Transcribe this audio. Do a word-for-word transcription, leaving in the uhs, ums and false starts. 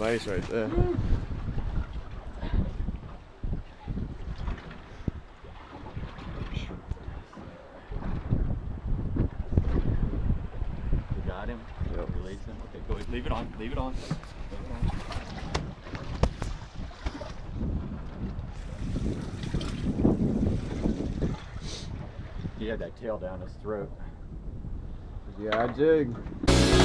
Nice right there. You got him? Yep. Release him. Okay, go ahead. Leave it on. Leave it on. Leave it on. He had that tail down his throat. Yeah, jig.